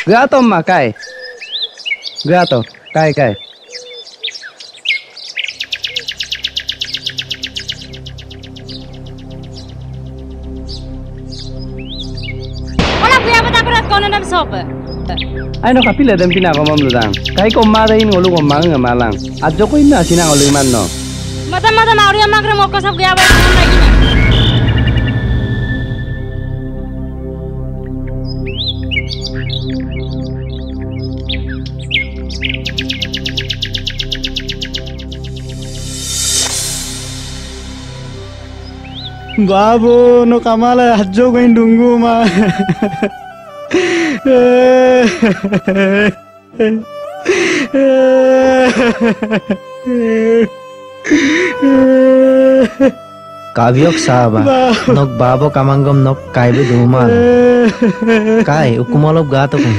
Gato ma kai. Gato, kai. Wala kuya bata berat kono nam sop. Ai no kapila dem pina ko mam ludang. Kai ko ma dai ngolu ko mang ngamalang. Adjo ko ina sina ngolu man no. Mata nauri amagre mokko sab kuya bata kono lagi na. Babu no kamala hajjo ko indungu ma. Kavyok saba nok babo kamanggom nok kaibe dumal kai ukumolop gato ko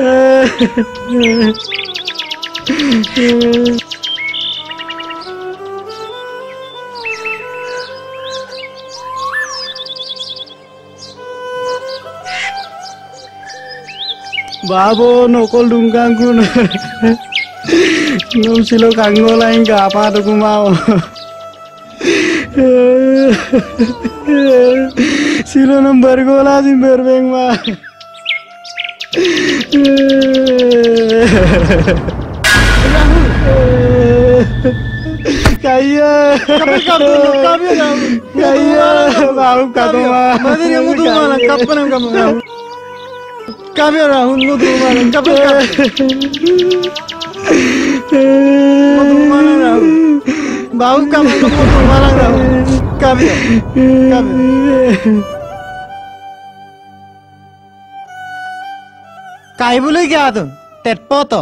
Babo nokol dungkangku nung silo kanggo lain ka apa tuh mau silo nomor gola sih berbeng mah kaya mau kado mah mana yang mutu malah kapan kamu kami orang mutu malah kapan mutu malah bau kamu mutu malah kami kai boleh gak tuh terpoto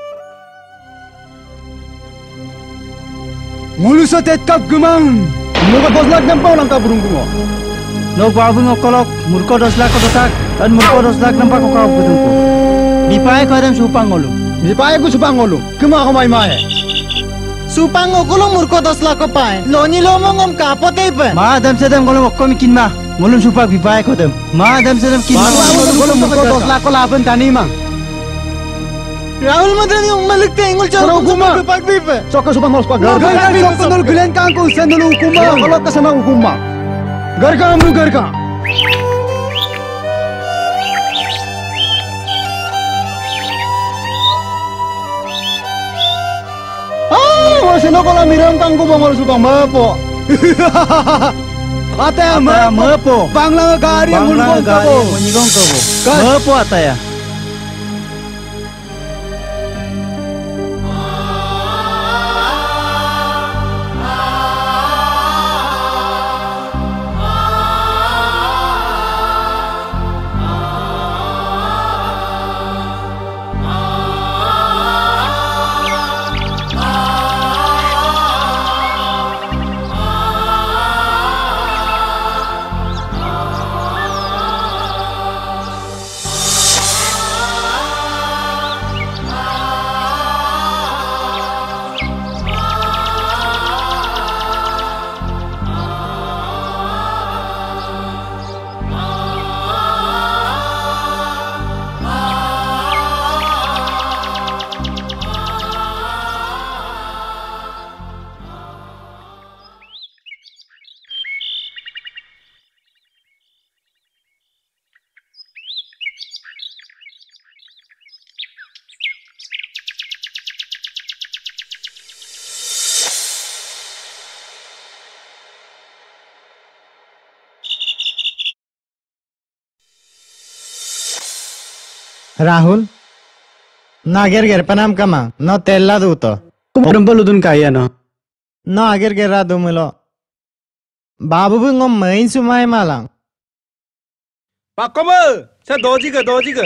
Mulusa tetkap gemang, muka 10 lakh nampau langkah burung bungo. No babu ngokolok murko 10 lakh kotak dan murko 10 lakh nampak ko kau betungko. Dipae ko adam supang ngolu. Dipae ko supang ngolu. Kema ko mai. Supang ngolu murko 10 lakh ko pae. Loni lo mongom kapote ipe. Ma adam sedam ngolu okko mikin ma. Ngolu supang dipae ko dem. Ma adam sedam kin ma ngolu murko 10 lakh ko laban tani mang. Rahul Madan yung malik ka ingol siya hukuma. Pagpipe. Soka subang ngol pag. Soka nol gulen ka angkol sa nol hukuma. Kalau ka sama hukuma. Garka amru garka. Ah, sino ko la miram tangko bangol subang mapo. Ataya mapo. Bangla gari ang mulbong kabo. Menyigong kabo. Mapo ataya. Rahul, nager ger panam kama, no tella duto. Kumpul udun kaya no. No ager gerra dumilo. Babu bu ngom main sumai malang. Pak Komal, saya doji ke.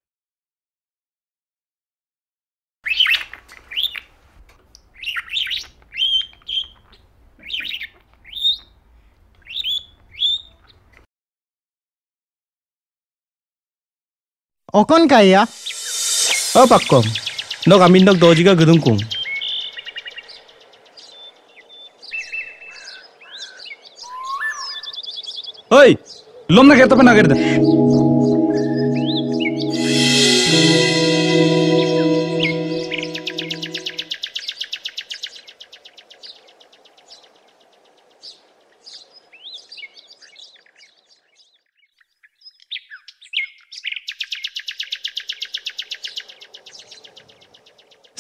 Okon kaya? Oh Pak Kom, no kami nok doji ke gedung kung. Hoi, lom na kereta pa na kereta.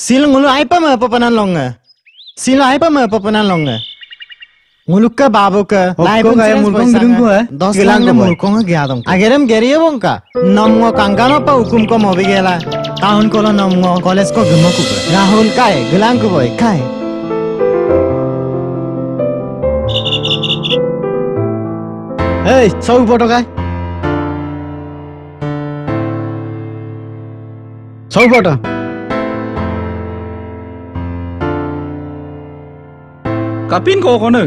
Sila ngulu ai pa ma papanan longa. Sila ai pa ma papanan longa. Ngulu ka babu ka. Lai pun kaya mulkong gedung ko, eh? 10 lakh na mulkong gaya dong. Ageram geriye bongka. Namngo kangkano pa hukum ko mobi gela. Tahun kolo namngo college ko gumo ku. Rahul kai gelang ko boy kai. Hey, sau foto kai. Sau foto. Kapin ko kono.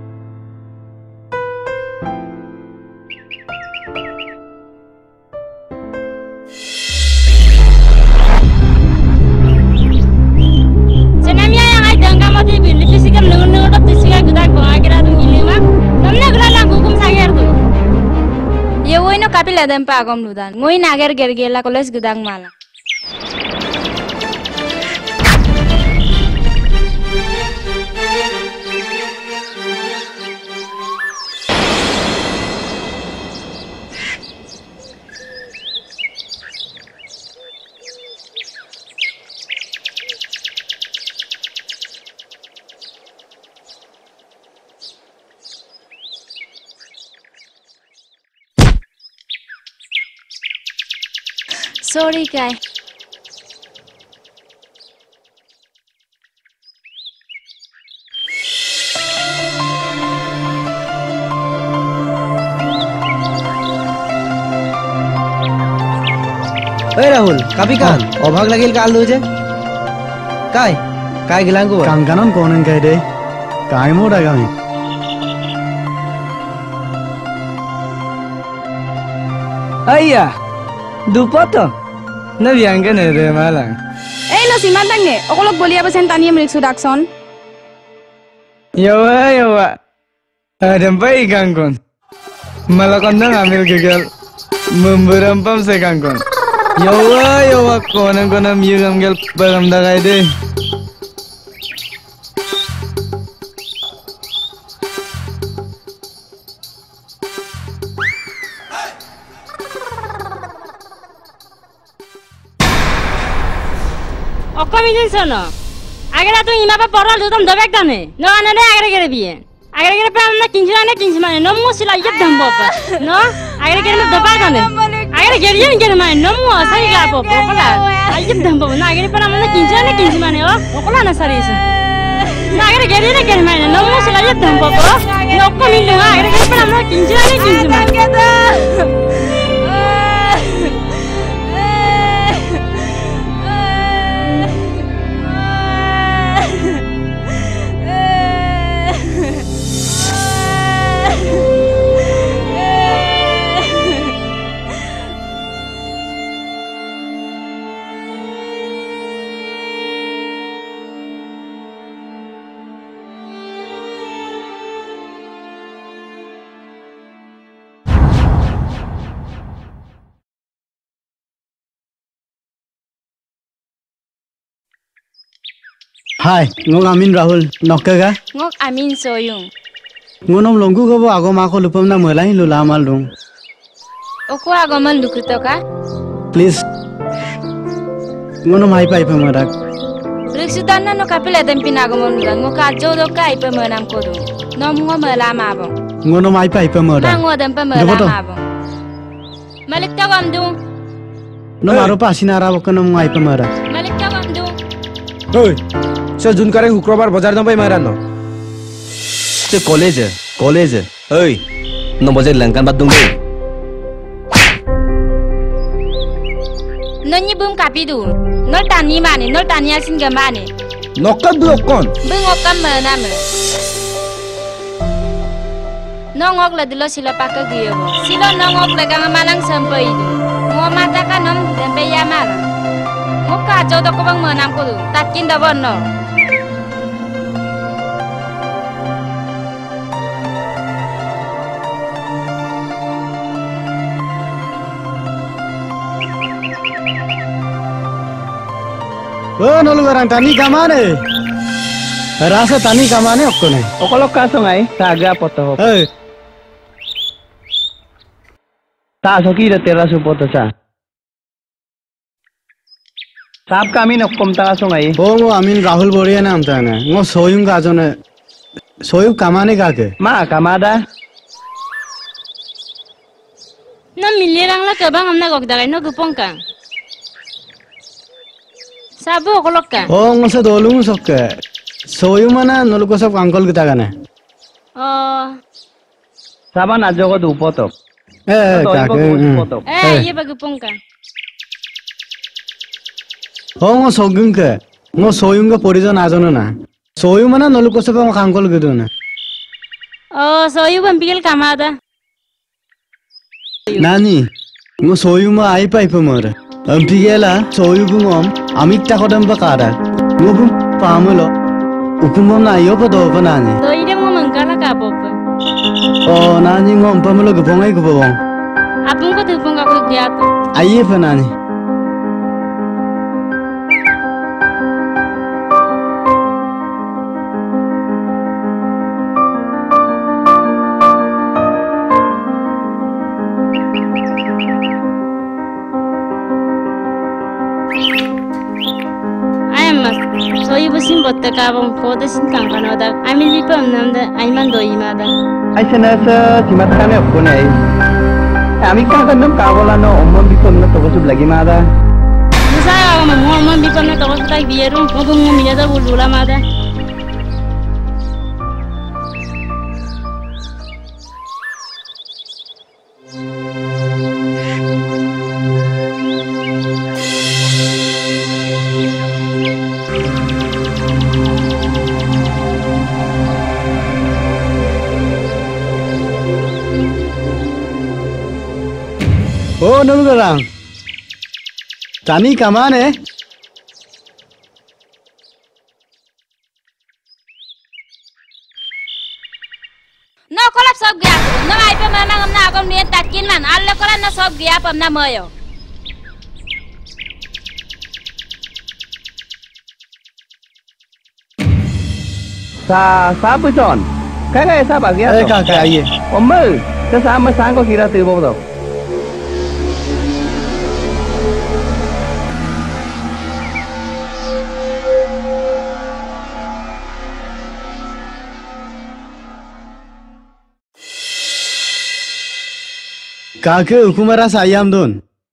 Senamnya yang ada enggak mau dibeli fisikal nungu dot fisikal kita kau akhirnya tuh ini mah. Namanya gelar hukum sanger tuh. Ya woi no kapil ada empat agam ludan. Ngoi nager gergela koles gudang malah. Sorry guy. Rahul, kapi kan? Obhag lagil kal duje. Kai gilang ko. Kangkanon konen kai deh. Kai mo dah kami. Ayah, dupato. Na biangkan ada malang. Lo si mandang ne. Okolog boleh apa sentani milik sudakson? Yawa. Ada bayi kangkon. Malakon nang ambil gagal. Memberampam se kangkon. Yawa. Konan miyugam gel bagam dagai deh. Okomitin sono. Agar tu ima pa porral tu tam dobek dane. No anane agar kere biye. Agar kere pa amna kinci mana. No musila yep dambo pa. No agar kere ma doba dane. Agar kere yen kere mana. No mu asai la po. Okola. Ayep dambo. Na agar pa amna kinci mana oh. Okola na sarisa. Na agar kere mana. No musila yep dambo pa. No okomitin na agar kere pa amna kinci mana. Hai, ngok Amin Rahul, nokkaga? Ngok Amin Soyung. Ngonom longgu kabo ago mako lupam na mulai lula amal dong. Oko agoman lukuto ka? Please. Ngonom hai pai pemarak. Riksudan no kapila dem pinagomon ludan ngok ajo do kai pemenam kodu. Nom ngo melama bo. Ngonom hai pai pemarak. Mango dem pemelama bo. Malik tawam du. No maro pasinara bokonom hai pemarak. Malik tawam du. Oi. So jun kare শুক্রবার বাজার না পাই মারানো তে কলেজ ওই ন বাজার লঙ্কান বাদ দুঙ্গে Nonyi bum kapidu. Nol tani mane, nol tani asin gamane. নক্কা দুকন Bung okam mename. Nongok la dilo sila paka giyo bo. Silo nongok la kang malang sampai itu. Ngo mata kanom dempe yamara. Ngo kajo do ko bang menam ko du. Takin da bonno. Oh, nolu garang tani kamane. Rasa tani kamane okkone. Okolok kasong ay saga poto. Hey, Ta soki de terra su poto sa. Sab kami nok kom ta songai. Oh ngo amin Rahul Boria nam ta na. Ngo soyung ka jone. Soyung kamane ka ke. Ma kamada. No milirang la kabang amna gok dagay no gupong ka. Sabu okolok ka. Oh ngo sa dolung sokke. Soyung mana noluko sab angkol kita kana. Oh. Saban ajogo dupotok. Ka ke. Iya ba gupong ka. Oh ngo sogung ke. Ngo soyung ka porijon ajono na. Soyung mana noluko sab angkol gitu na. Oh, soyu bampigil kamada. Nani, ngo soyu ma ai pai pa mara. Ampigela soyu bungom amit ta kodam ba kara. Ngo bum pamulo. Ukumom na yo pa do pa nani. Soyu dem mo mangkala ka bop. Oh nani ngom pamulo ko bongai ko bong. Apung ko tupong ka ko giato. Ai pa nani. Soyu busin botte kabong ko de sin kangkano da. Amin lipam namda aiman doi mada. Ai sana sa simat kane ko nai. Ami ka kanam kabola no ommon bipam na to sub lagi mada. Musa ka mo bipam na to ko ta bierum ko mo miya da bulula mada. Oh nulugarang. Tani kamane? No kolap sob gya. No ai pe mana ngam na agam nien takin man. Alle kola na sob gya pam na moyo. Sa pujon. Kai sa ba gya. Ka ai. Ommu. Sa ma sang ko kira tu bo do. Kake hukumara sayam don.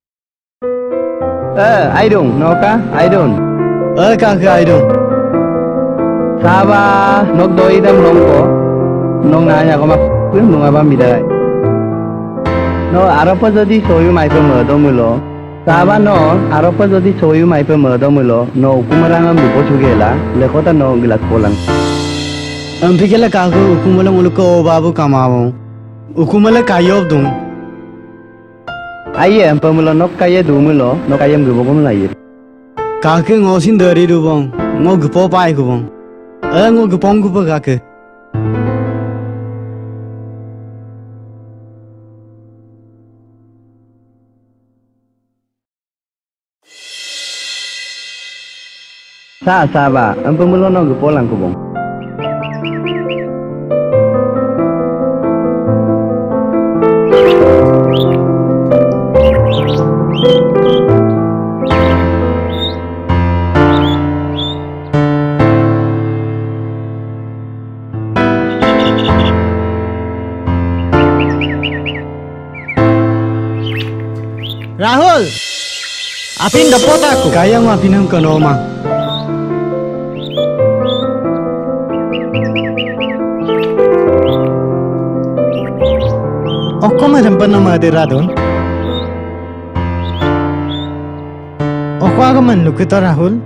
I don't. Noka, I don't. Kake I don't. Saba nok doi dam nongko. Nong nanya ko mak pun nong abam bidai. No aropa jodi soyu mai pe merdo mulo. Saba no aropa jodi soyu mai pe merdo mulo. No hukumara ngam dupo chugela. Lekota no gilas polang. Ampigela kake hukumala muluko babu kamao. Hukumala kayob dong. Aye pamulo nok kaya dumulo nok ayam gubogum lair. Kake ngosin dari dubong. Ngo gupo pai gubong. Ngo gupong gupo kake. Sa ba, pamulo no gupo lang kubong. Rahul, apin dapat aku. Kaya mo apinam kanoma. Oko madampan nama ade Radon. Oko aga manlukita Rahul.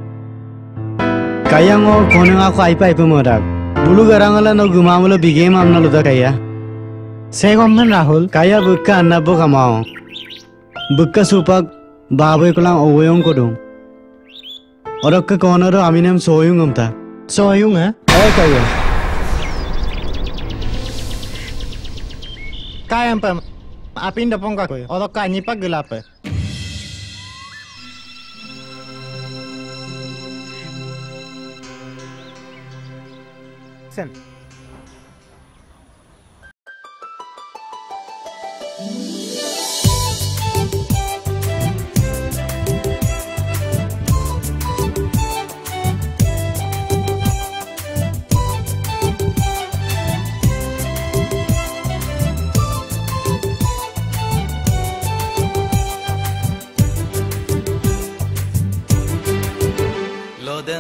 Kaya ngo kono ako aipa modak. Bulu garangala no gumamula bigame amna luda kaya. Segomman Rahul. Kaya bukka annabo kamao. Bukka supak baboy ko lang uwayong ko dong. Orok ka kono ro aminem soyung umta. Soyung ha? Ay kaya. Kaya pa apin dapong ka ko. Orok ka ni pag gelap. Sen.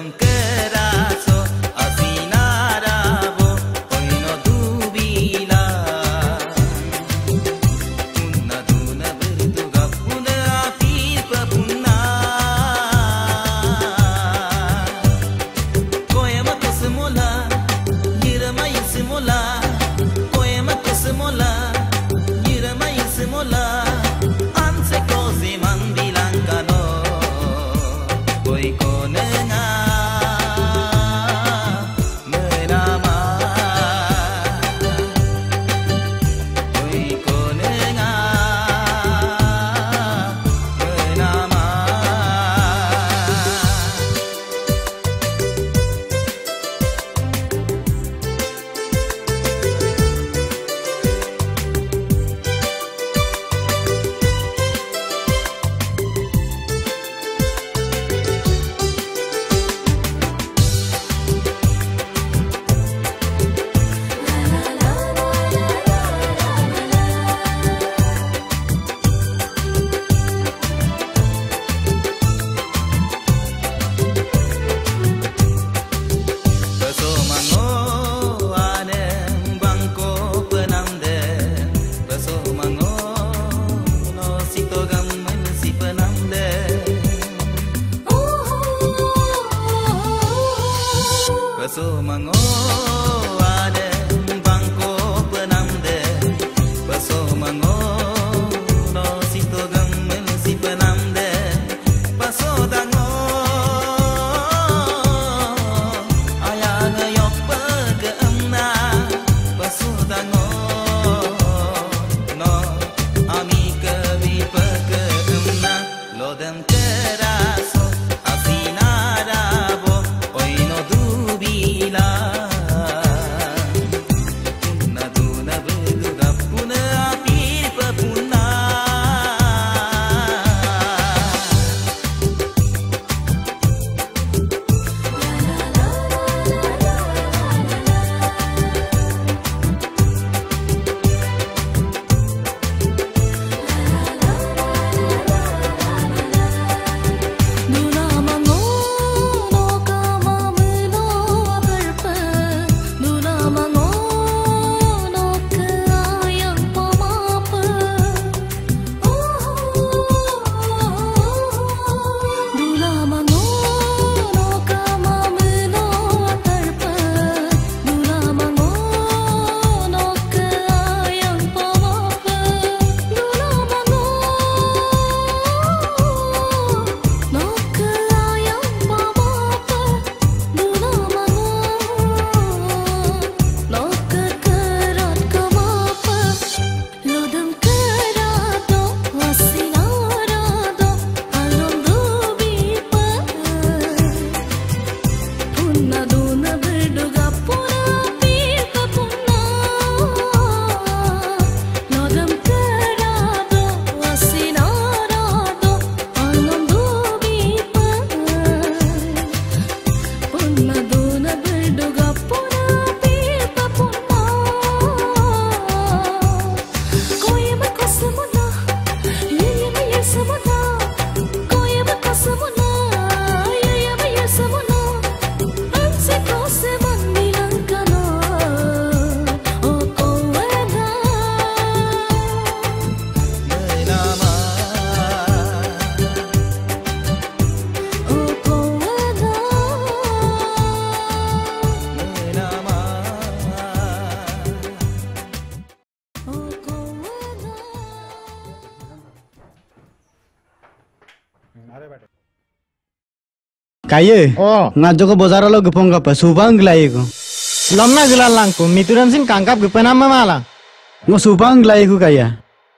Kaya? Oh. Ngajo ke bazar lo gepong apa? Subang gelai ko. Lamna gelal langku. Mituran sin kangkap gepen ama malah. Ngo subang gelai ko kaya.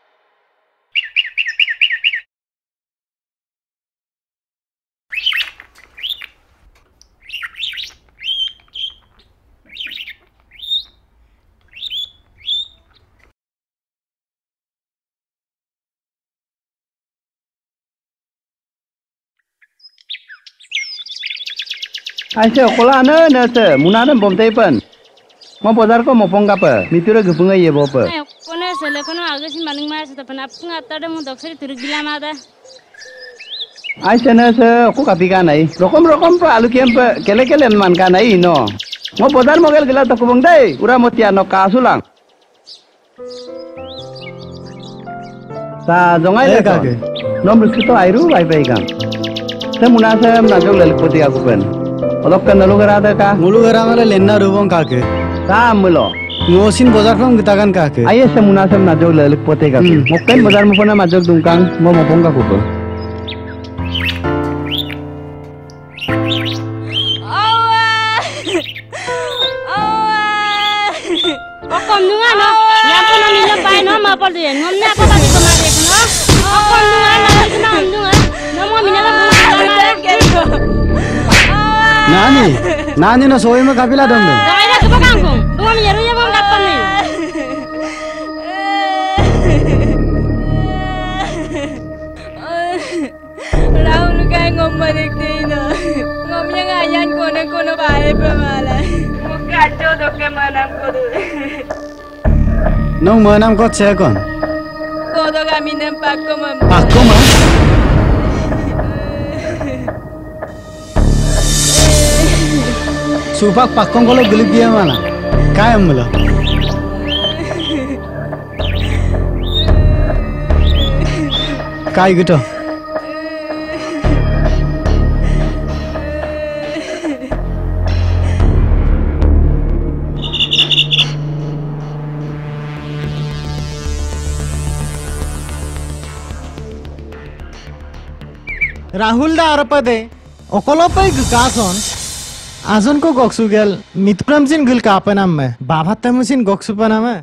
Aisha, kola na nase, muna na bom taipan. Mau bazar ko mau pong apa? Mitura gepunga ye bopa. Kone sele kono agak sih maling mas, tapi nafsu ngata ada mau dokseri turun gila mada. Ai sana se aku kapi kan ai. Rokom pa alu kiam pa kele man kan ai no. Mo bodar mo gel gela to kubang dai. Ura mo tiano ka sulang. Sa jongai le ka. Nom rikto airu bai bai kan. Se munasa na jog le poti aku pen. Olok kan nalu gara da ka. Mulu gara mala lenna rubong kake. Ka mulo. Ngosin bozar pang gitakan kake. Ai se munasa na jog le poti ka. Mo pen bodar mo pona ma jog dungkang mo pong ka kupo. Kom nunga no, ya pun nami na pai no ma pal dia, ngom na apa bagi kemari no. Kom nunga na lagi na nunga, no mo mina na Nani na soy ma kapila dong. Dai na kepa kangkung, bunga menyeru ya bang kapan ni. Rahul kaya ngom balik din no. Ngom yang ayan kono bae pamala. Mukacho doke manam ko du. Nong manam ko cekon. Kodo kami nempak ko mam. Pakko ma. Supak pakkong kolo gelip dia mana? Kaya mula. Kai gitu. Rahul da arapade okolopai gason azon ko goksu gel mitram sin gil ka panam me baba tamusin goksu panam me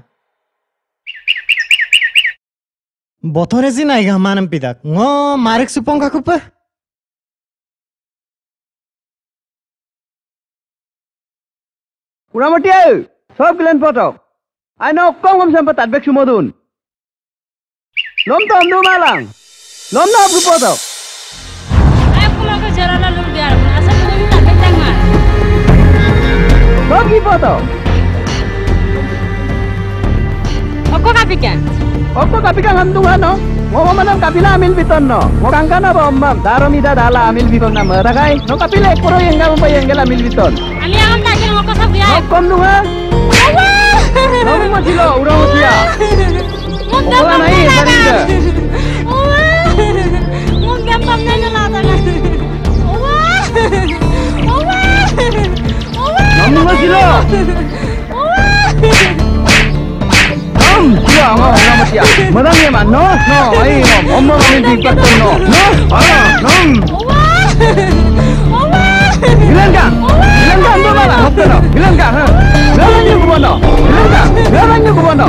bothore sin ai ga manam pidak ngo marek supong ka kupa Ura mati ai. Sob gilen potok. Ai no kong sampai tatbek sumodun. Nom tom du malang. Nom na bu potok. Aku jalan lalu biar, asal belum tak betang Sob ki potok. Aku kapikan. Okko kapikan hantungan no. Ngo manam kapila amil biton no. Ngo kangkana ba ommam. Daro mida dala amil biton na meragai. No kapila ekoro yenga umpa yengel amil biton. Ami akan tak kira ngoko sabi ay. Okkom dunga. No mo silo ura mo siya. Okola nai tadi ida. Ngom gampang na nalata na. No mo silo. Siya ngo ura mo siya. Madang yeman no. No ai ngom. Ommo amil biton no. No. Nom. Bilang ka ando bala hokto no. Bilang ka ha. Bilang niyo kubono. Bilang niyo kubono.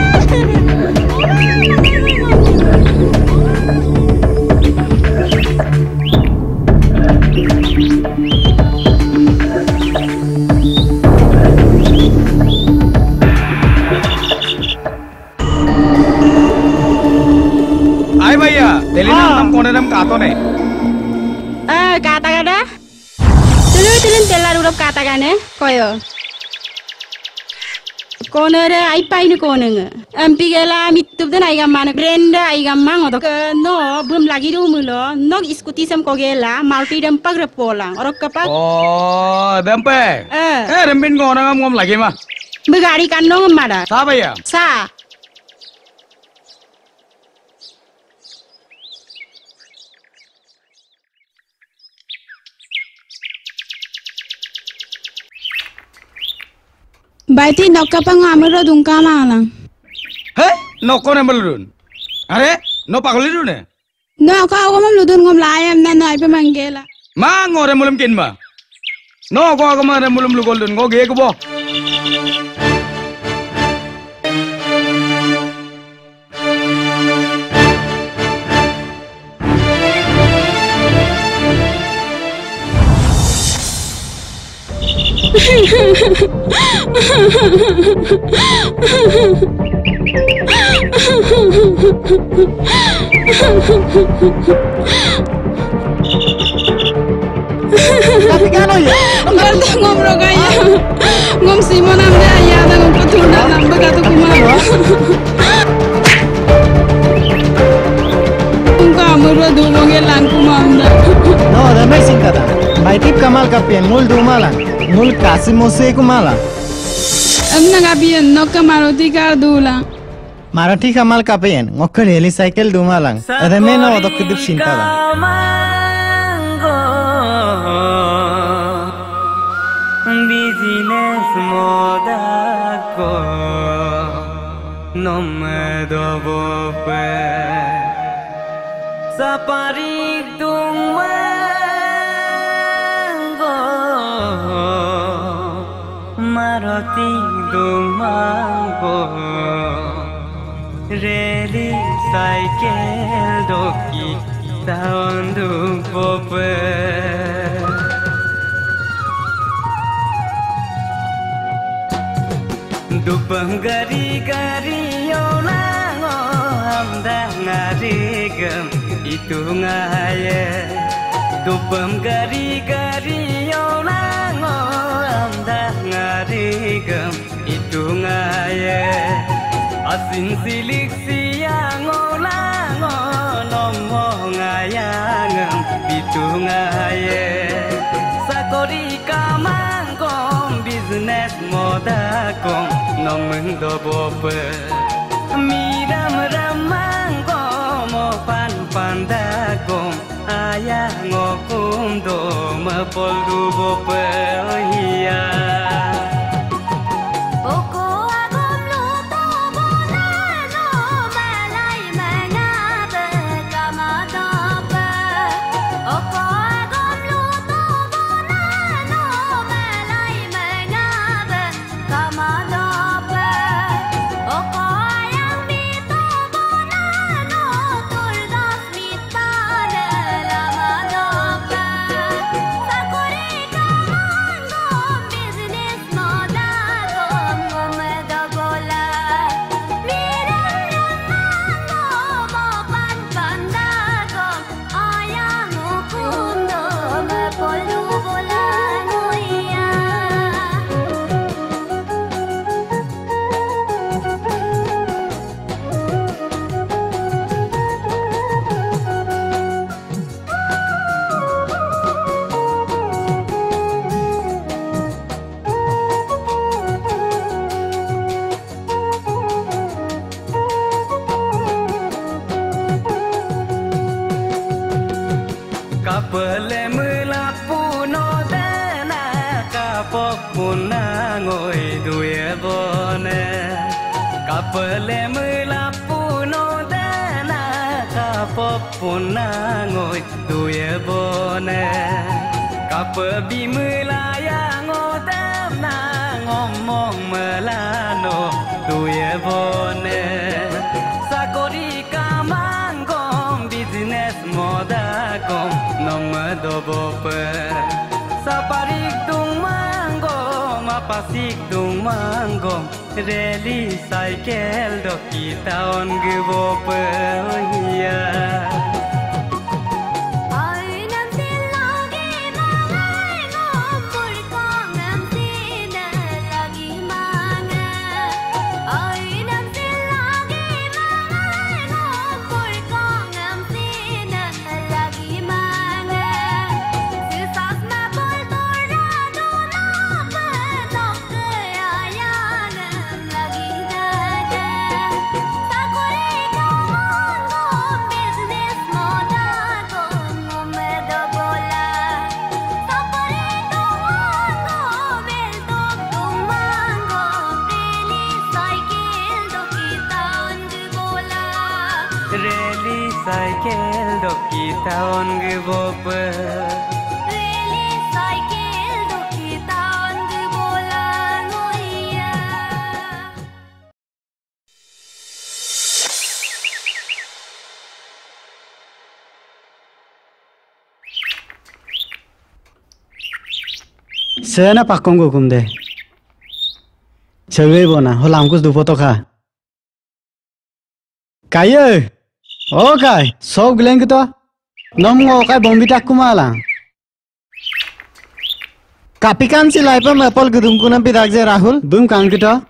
Ay भैया दिल्ली में हम कौन है हम कातो ने Kata kada. Tulin telar urap kata kane. Koyo. Konere ai pai ni konenga. Ampi gela mitup dan ai gamana. Brenda ai gamang otok. No belum lagi dumulo. No iskuti sem kogela. Malti dan pagre polang. Orok kapak. oh dempe rembin kau orang ngom lagi mah Begari kandong mada. सा भैया Sa. Baiti nokapang amero dungka malang. हे नो कौन है बलरून अरे नो पागल ही ने No ka ako mamludun ngom layam na na ipa manggela. मा ngore mulim kin ma no ko ko ma re mulim lu goldun ngo ge ko bo Tapi kan ya Berta ngom rogaya. Ngom simon amde ayada ngom patunda namba katu kumaro. Ungka amuro pura dulonge langku mamda. No, damai sing kada. Baitip kamal kapien ngul dumala. Ngul kasi mose kumala. Amna gabian nokka maruti kar dula. Marathi kamal kapien ngokkar heli cycle dumalang. Ada meno odok kidip sintada. Business modako nomedo bope sapari dungmango maroti dungmango reli cycle doki taondu bope Dupang gari-gari yolango amda ngarigem itu ngaye Dupang gari-gari yolango amda ngarigem itu ngaye Asin silik siang olango nomo ngayangem itu ngaye Sakori kamangkom business modakong nomeng do bope miram ramangko mo pan pandagong ayang ngokum do mapol du bope iya Kapele melapu no dana kapok puna ngoi duye bone Kapele melapu no dana kapok puna ngoi duye bone Kapebi melaya ngodam na ngomong melano duye bone Sakori kamangkom business modakong nomedo bope saparik dung manggo mapasik dung manggo reli cycle do kita on bope iya cycle do kita on bope Reli cycle do kita on bola noia Sena pakong gukum de Chawei bona holam kus du photo kha Kaye Okay, so glen kita nomgo kai bombita kumala kapikan silai pa mapol gudum kunam pidak je Rahul bum kan kita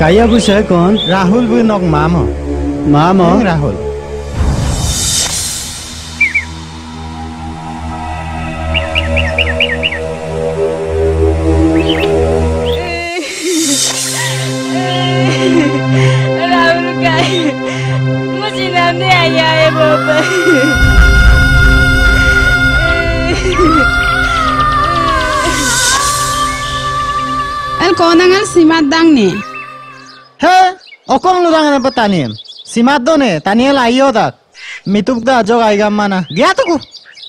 Kaya busa kon Rahul bu nok mamo. Mamo Rahul. Rahul kaya. Mesti namanya ayah ya Papa. El konangal simat dang ne. He, okong lurang na patanim. Simat do ne, taniel ayo tak. Mituk da jog ay mana. Gya to ko.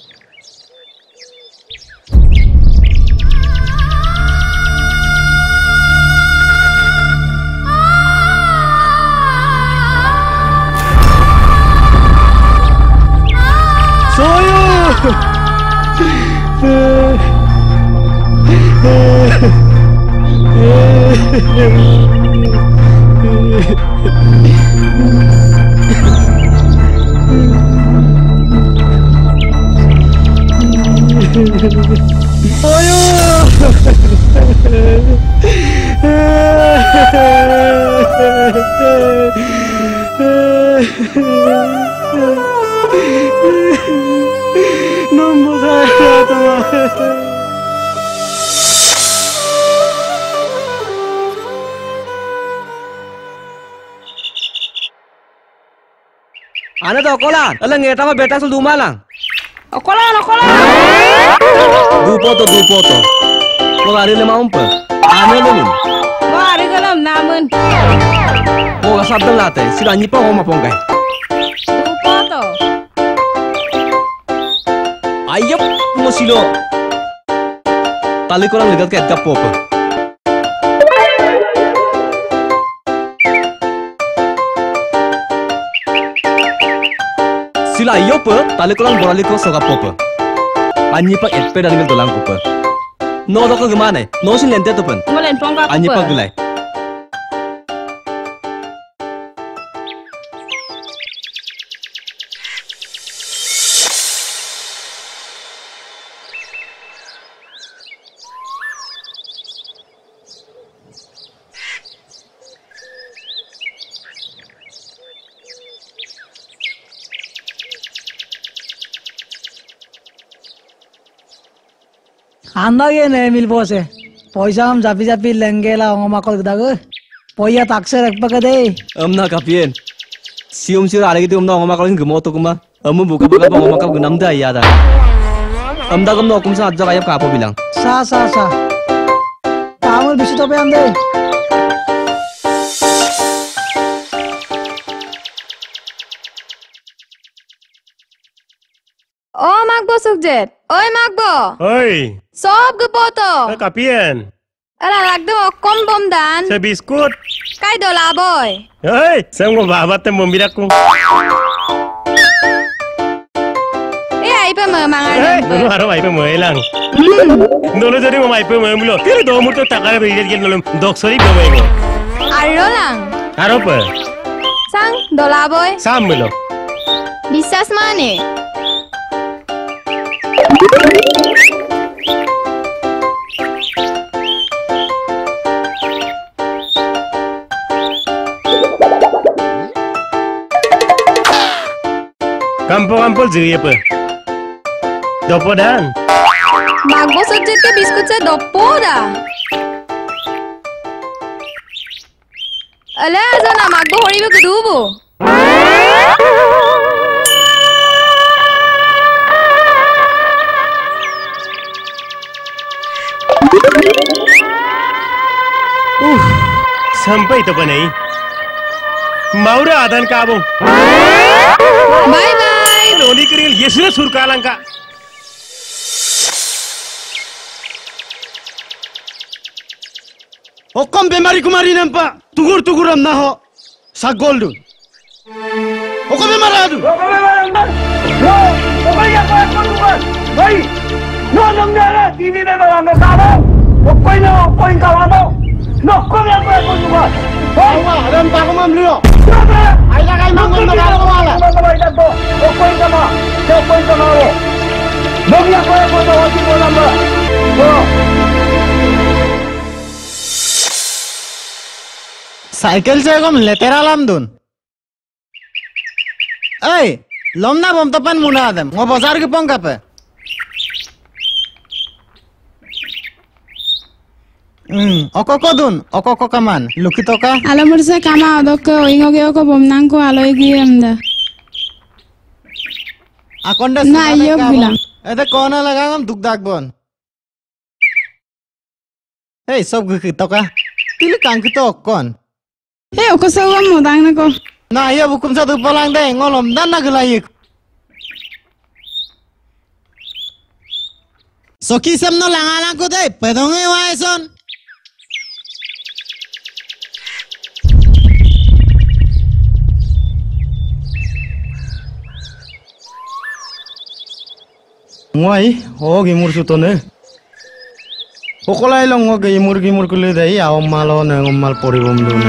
Ano to kolan? Alang ngeta ma beta sul dumalang. Okolan. Dupo to. Ko ari le maumpa. Ano lumin? Wah, hari kalam namun. Ko ga sabdang late. Sila nyipa ko mapongkai. Lupa to. Ayop mo silo. Tali ko lang ligat ket kapopa. Sila ayop tali ko lang borali ko soga popa. Anyi pak etpe dalingil dolang kupa. No doko gimana? No sin lente to pen. Ngulen pongka Anyi pak gulai. Andage ne milbose. Poisa ham japi lengela ongomakol dago. Poya taksir ekpakade. Amna kapien. Sium sir aragi tu amna ngoma kalin gemoto kuma. Amu buka buka bang ngoma kal gunam da ya da. Amda kamno kum sa ajja kayap kapo bilang. Sa. Tamul bisu tope ande. Oh Magbo Sukjet. Oi Magbo. Oi. Sob gepoto. Kapien. Ala lagdo kom bom dan. Sa biskut. Kai dola boy. Oi, sang babat tem bombirak ko. Ai pa mangan. Nono haro ai pa lang. Nono jodi mo ai pa mulo. Tire do murto taka be gel nolom doksori gomego. Arro lang. Haro pa. Sang dola boy. Sam mulo. Bisas mane. Kampol jiri apa? Dopo dan. Magbo Sukjet ke biskut se dopo dah. Ala azana Magbo horibe kudubo. Sampai itu apa nih? Maura adan kabo. Bye bye. Noni keril yesura surkalangka. Okom bemari kumari nampak. Tugur am naho. Sagol dun. Okom bemari adu. Cycle যেরকম লেতেরালাম দুন এই লম না বম তপেন মুনা আদম ও বাজার কি পং কাপে অকক দুন অকক কামান লুকি টকা Alam mo sa kama odok ingog ko bomnang ko aloy giyamda. আকন্ডা না ইয়ক বিলাম এতে কোন লাগাম দুক দাগবন এই সব কি টকা তিলি কাঙ্কি তো অকন Hey oko sa mo dang na ko. না ইয়া বুকুম সাদু পলাং দে ngolom dan na gelai Soki samno langalang ko dai pedong e waison Ngoi og imur sutone Okolai long og imur kule dai awam malo na ngommal poribom dune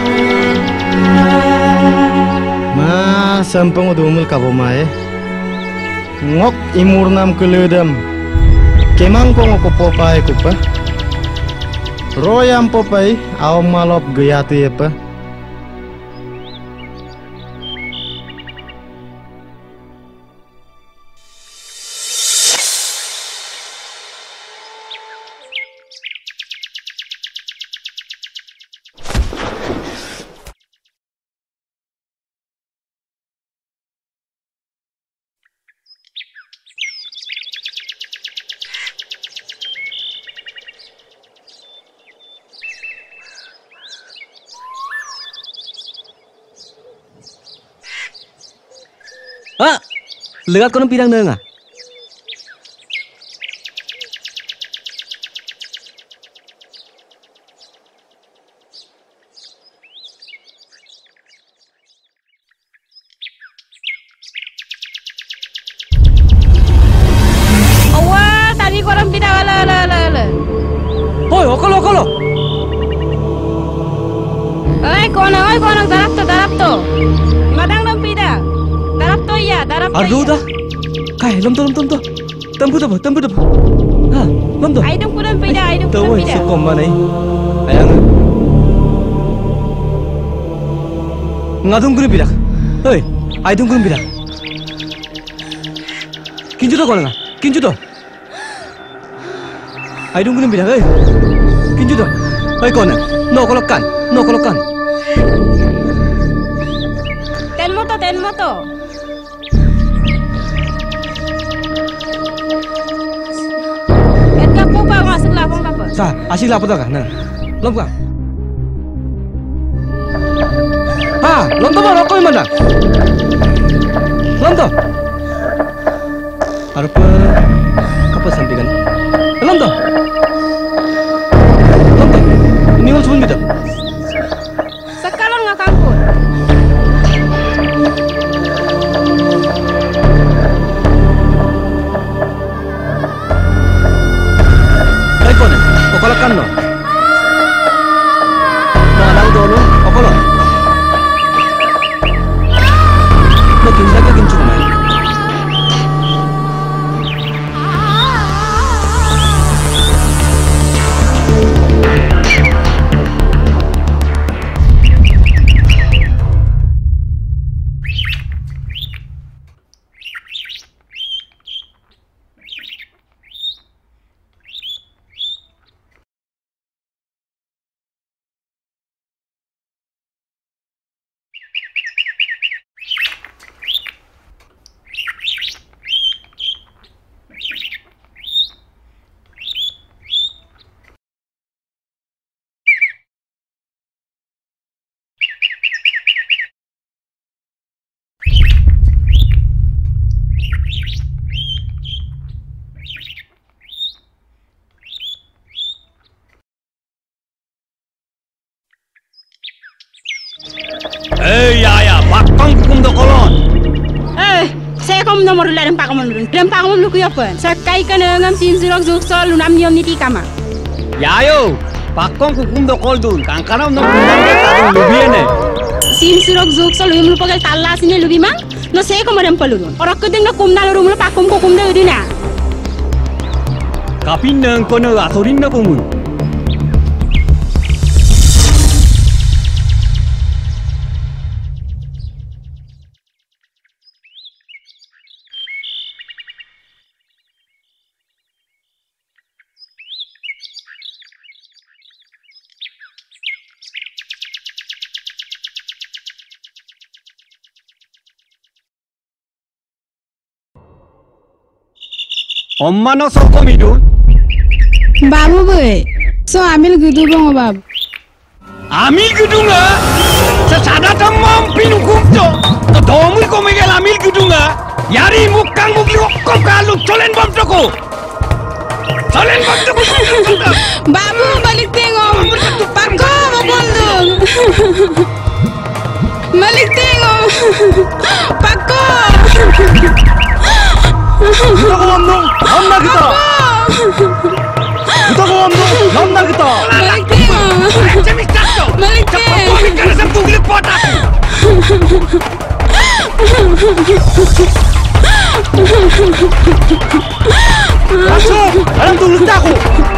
Ma sampung udumul kabomai Ngok imur nam kule dam Kemang ko ngoko popai kupa Royam popai awam malop gayati apa Ah, legat kono pirang deunga. Awal tadi korang pindah ala. Hoi, okolo. Oi kono darap to. Madang dong pindah. Darap to ya. Ardu dah. Kai, lom to. Tempu tu. Ha, lom to. Aidung kurang pindah. Tahu sukom mana ni? Ayang. Ngadung kurang pindah. Hoi, aidung kurang pindah. Kinju to kono nga? Kinju to. Aidung kurang pindah. Hoi, kinju to. Hoi kono. No kolokan. Ten moto. Edka po ba masuk lapong ka po? Sa, asik lapot ka na. Lom ka. Ha, lom to mo rokoy man na. Lom to. Harap kapag sampikan. Lom to. Ini mo subun bitaw. Sekalon nga kangkot. Okolakan no. Malang dolo, okolo. Makin jaga kincung mai. Ya, pakang hukum do kolon. Saya kom nomor lain pak kamu nurun. Dalam pak kamu lu kuyapan. Sakai kena ngam sin sirok zuksol lunam niom niti kama. Ya yo, pakang hukum do kol dun. Kangkana no kumang ke tadung lubiene. Sin sirok zuksol lu pakai talla sini lubi mang. No saya kom adam palurun. Orang kedeng no kumna lu rumah pakum ko kumda udina. Kapin nang kono atorin na kumun. Omma no soko midul. Babu boy. So amil gitu bang babu. Amil gitu nggak? Sesada tamam pinu kumto. To domui ko megel amil gitu nggak? Yari mukang mukli kok kalu colen bom toko. Colen bom toko. Babu balik tengok. Pako mau bondong. Balik tengok. Pako. Kita ko omno. Omna kita. Kita ko omno. Omna kita. Balik tengok. Balik tengok. Kita sa pugli pota. Masuk. Alam tulus aku.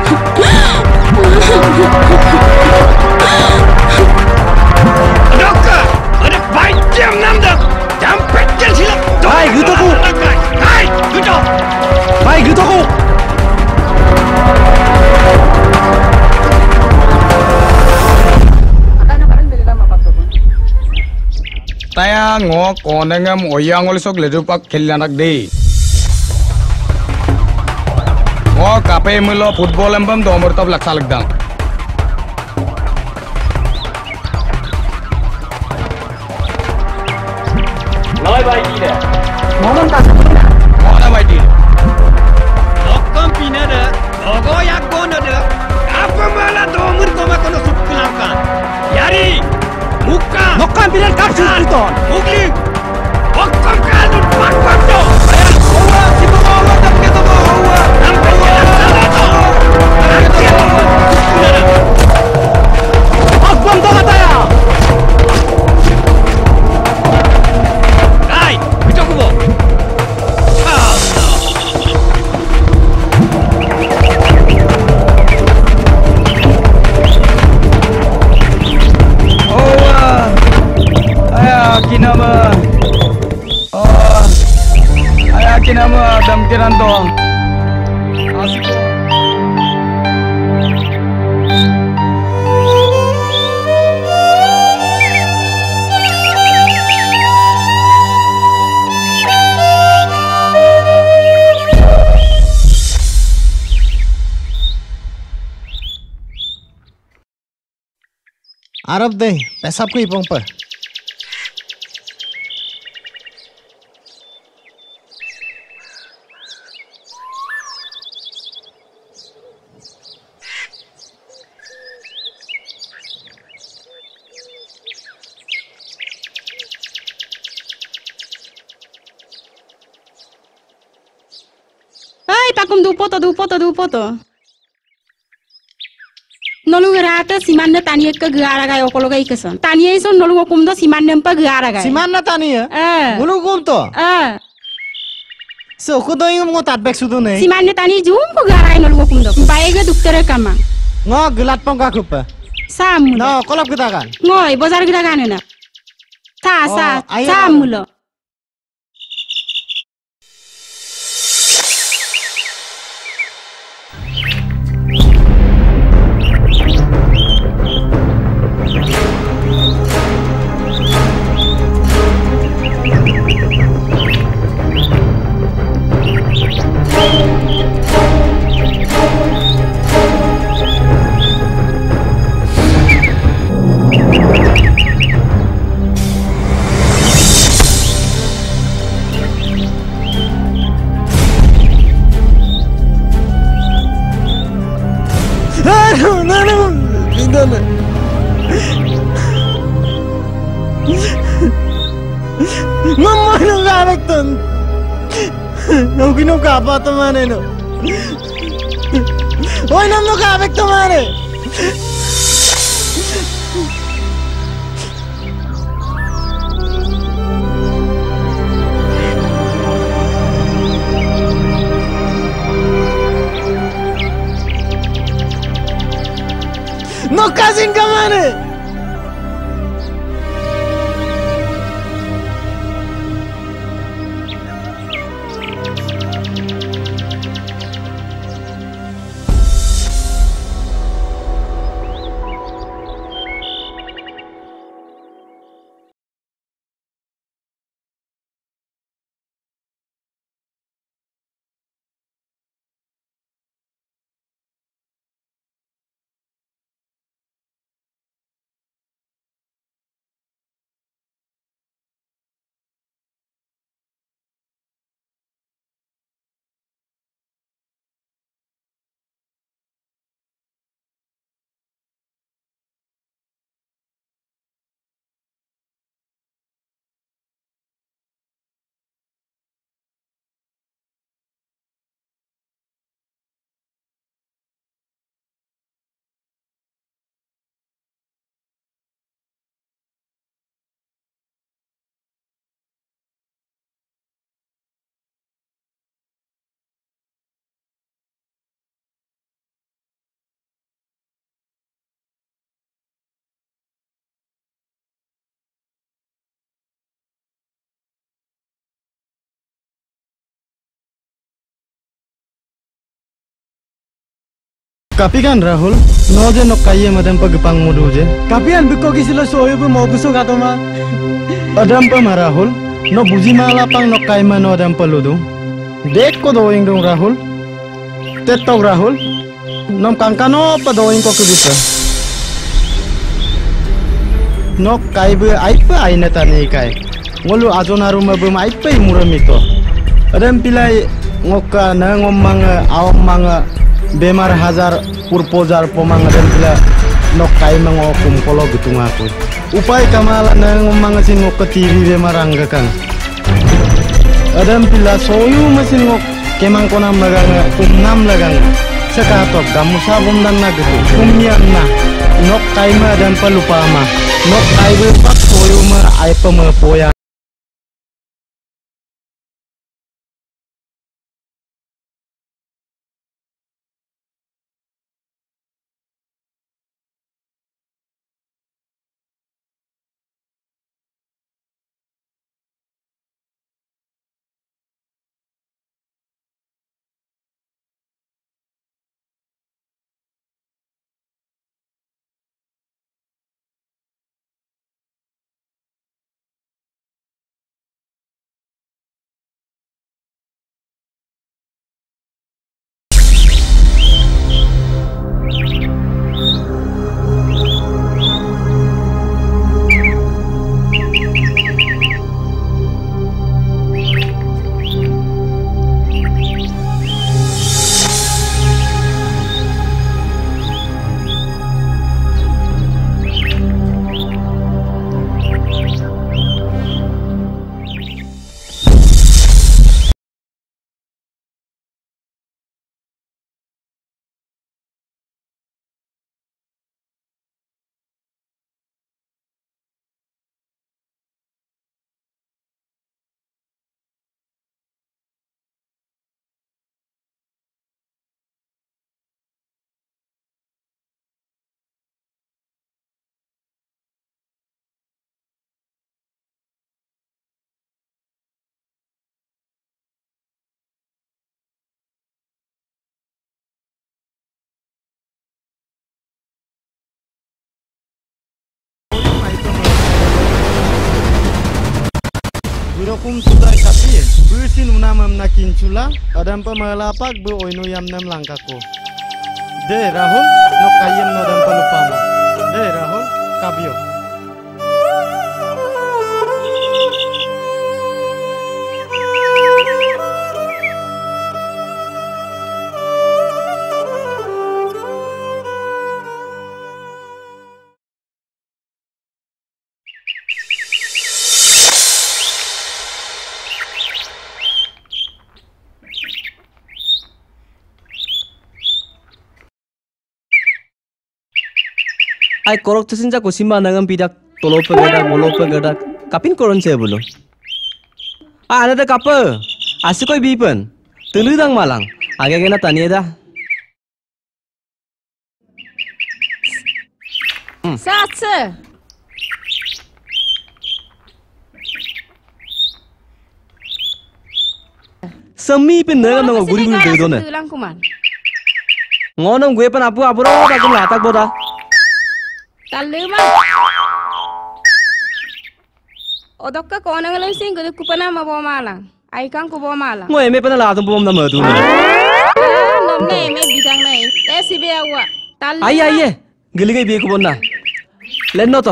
Dokter, ada baik jam 6 dah. Jam pencet silap. Hai, gitu aku. Hai, gitu. Baik, gitu aku. Taya ngo konengam oyang olisok ledupak khelanak de. Ngo kape mulo football embam domor tab laksa lagdang. Noi bai ki de. Mana bai di? Lokam pina de. Logo yak gono de. Apa malah domur koma kono sukulakan. Yari. Muka. Lokam pina kap sukuton. Mugli. Lokam kalun pak pak do. Ayah, hawa kita hawa tak kita hawa. Sampai kita salah do. Akbam to kataya. Hai, kita kubo. Kinama, ayah kinama dam kiranto, asiko. Arab deh, pesap ko ipong pa. Ay, pakum du poto. Nolu gerata siman na tani ke gara gay okolo gay kesan. Tani eso nolu ngokum do siman nempa gara gay. Siman na tani ya? Mulu kumto? So ko do yung mo tatbek sudu nei. Siman na tani jum ko gara gay nolu ngokum do. Baega doktere kama. Ngo gelat pong ka kupa. Sam. No, kolap kita kan. Ngoi bozar kita kan na. Sa sam mulo. Mama nung kabek ton. Nung kinukapa to man no. Oy nam no kabek to man No kasing ka man kapikan Rahul no je nok kaya madam pagpang mudu je kapian biko kisilo soyo bu mau busuk atau ma adam pa Rahul no buji malapang nok kaya no adam peludu dek ko doing dong Rahul tetok Rahul nom kangkano pa doing ko kebisa nok kaya bu aipa aina tani kaya ngolu ajonaru ma bu aipa muramito adam pilai ngoka na ngomang awam manga bemar hazar purpozar pomang dan bila nokai mengokum kolo gitu ngaku upai kamala na ngomang sin ngok TV bemar anggakan adam bila soyu mesin ngok kemang konam lagang kumnam lagang sekatok kamu sabum dan na gitu kumnyam na nokai ma dan pelupa ma nokai bepak soyu ma ai pemepoya Kum sudah tapi bersin unamam nakin cula adam pemalapak bu oinu yam nam langkaku de Rahul nok kayem no adam pelupama de Rahul kabio Ai korok tu senja ko simba nangam pidak tolope gadak kapin koron saya bulu. Ada dah kapa? Asyik kau bipen. Teludang malang. Agak kena tanya dah. Satse. Semi pen nangam nangam guri guri dedo na. Ngonong gue pen apu ro tak ngelatak boda. Taluma. Odok ka ko nang lang sing ko pana mabawa malang. Ai kang ko bawa malang. Ngoy me pana la tum pom na madu. Nam ne me bidang nai. Sibe awa. Taluma. Ai gili gai bi ko bonna. Len no to.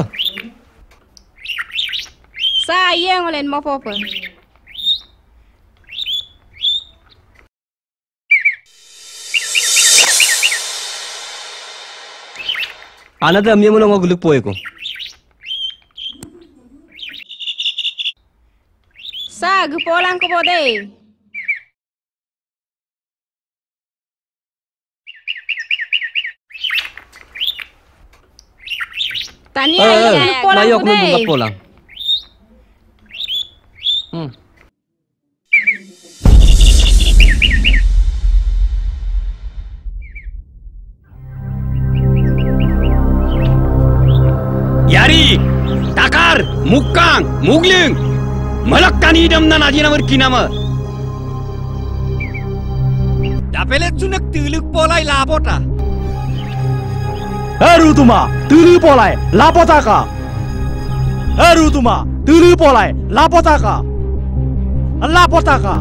Sa ye ngolen mo popo. Anak amnya mula ngoguluk poe ko. Sa gupolang ko bode. Tani ay mayok mo buka polang. Yari, takar, mukang, mugling, malak tani dam na naji namar kinama. Dapelet sunak tuluk polai labota. Rutuma, tulu polai, lapotaka. Rutuma, tulu polai, lapotaka. Lapotaka.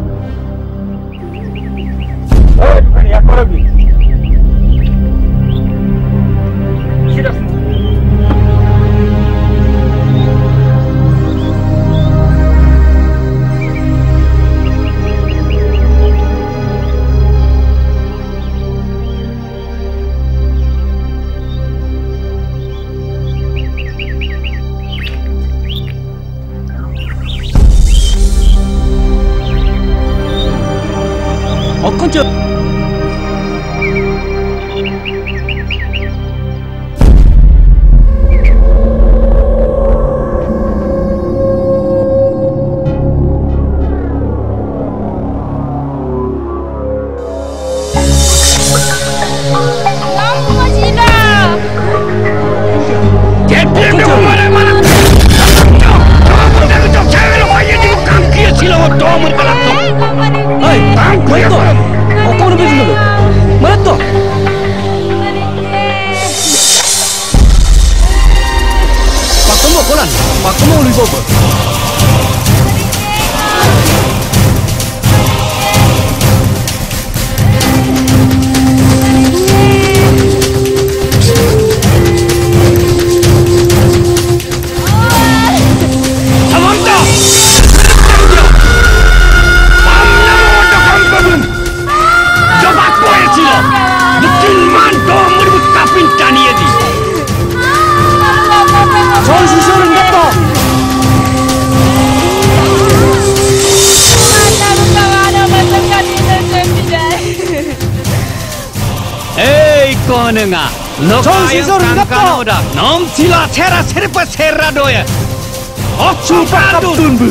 Konenga, lokayang kangkanoda, nom sila sera serpa sera doya. Oksupa kaptun bu.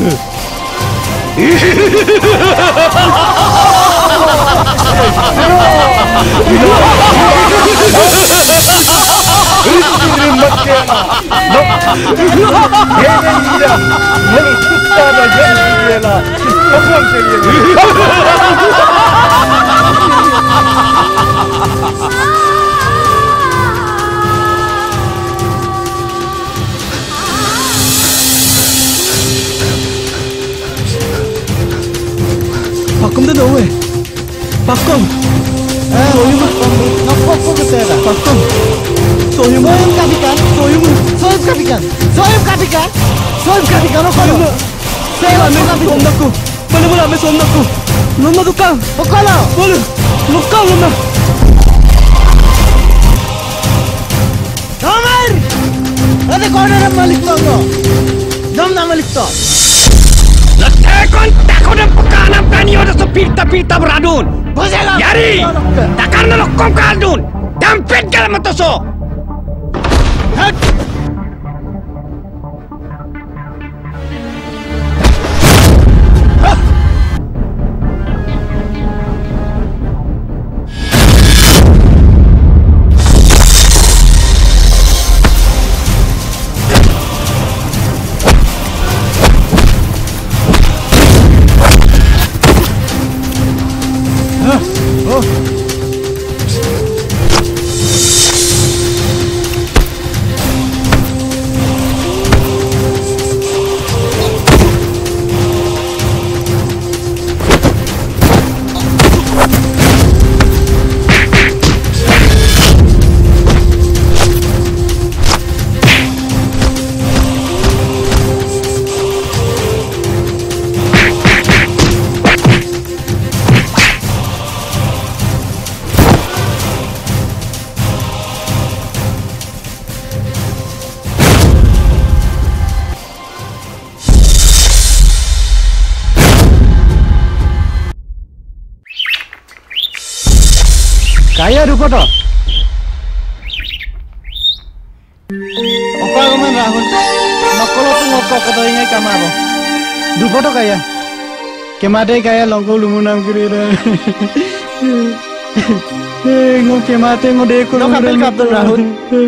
Pakum tu dah weh. Pakum. Soyum. Nakok kok ketera. Pakum. Soyum. Soyum kapikan. Soyum. Soyum kapikan. Soyum kapikan. Soyum kapikan. Soyum. Saya nak som nakku. Mana mana me som nakku. Lomba tukang. Pokoklah. Boleh. Lokal lomba. Kamar. Ada corner malik tu. Dom nama malik tu. Tekon takon dan pekanan tani ada sepita-pita beradun. Yari, takkan nelokong kaldun. Dampet dalam matoso. Kaya Rupoto. Apa kaman Rahul? Nakolo tu ngokok kau ingat kamaro. Rupoto kaya. Kemade kaya longko lumunam kira. Ngok kemate ngode ko. Ngok kapel kapten Rahul.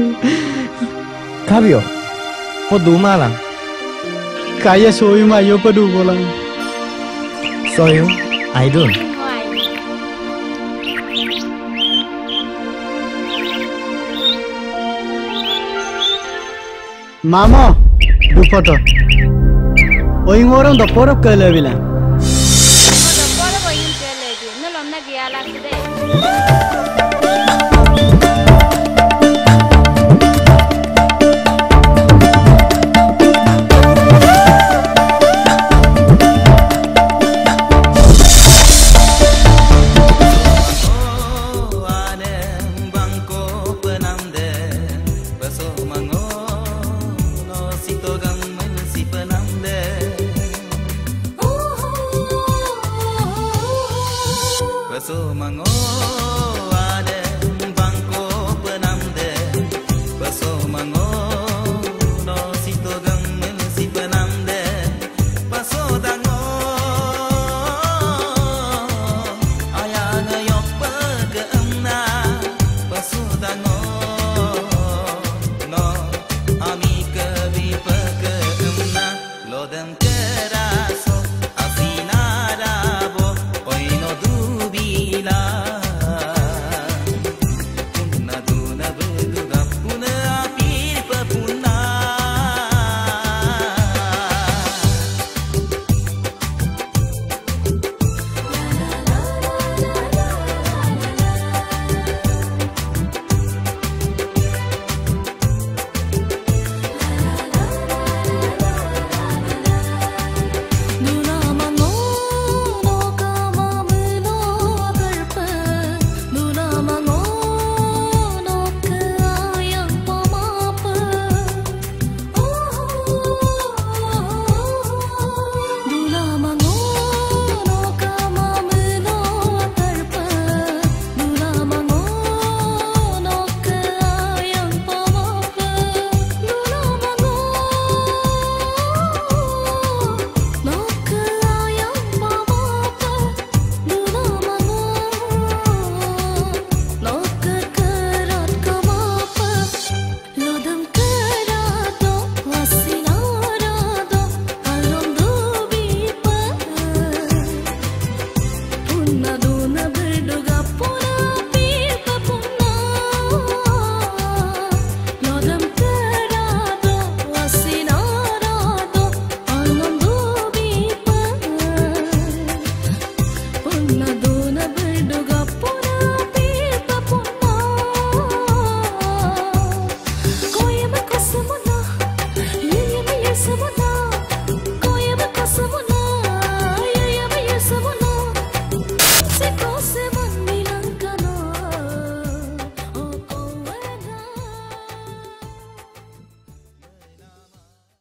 Kabio. Podu malang. Kaya soyu mayo padu bolang. Soyu, Aidun. Mama, du foto. Oing orang dah porok ke lebilan. Kalau boleh ingin cek lagi, nolong nak dia lah sudah.